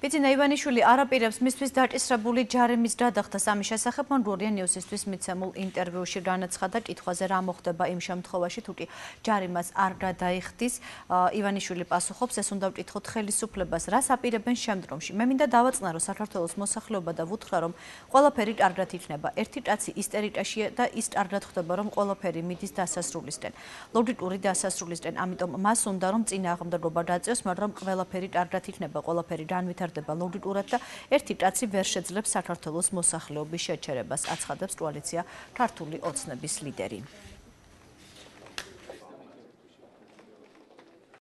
ბიძინა ივანიშვილი არაპირებს მისთვის დაკისრებული ჯარიმის გადახდას ამის შესახებ მან რუორია ნიუსისთვის მიცემულ ინტერვიუში განაცხადა კითხვაზე რა მოხდება იმ შემთხვევაში თუ კი ჯარიმას არ გადაიხდის ივანიშვილი პასუხობს ეს უნდა ვკითხოთ ხელისუფლებას რას აპირებენ შემდგომში მე მინდა დავაწყნა რომ საქართველოს მოსახლეობა და ვუთხრა რომ ყველაფერი კარგად იქნება ერთი კაცი ისტერიკაშია და ის კარგად ხდება რომ ყველაფერი მიდის დასასრულისკენ ლოგიკური დასასრულისკენ ამიტომ მას უნდა რომ წინააღმდეგობა დაწიოს მაგრამ ყველაფერი კარგად იქნება ყველაფერი განვითარდება ლოგიკურად და ერთი კაცი ვერ შეძლებს საქართველოს მოსახლეობის შეჩერებას აცხადებს კოალიცია ქართული ოცნების ლიდერი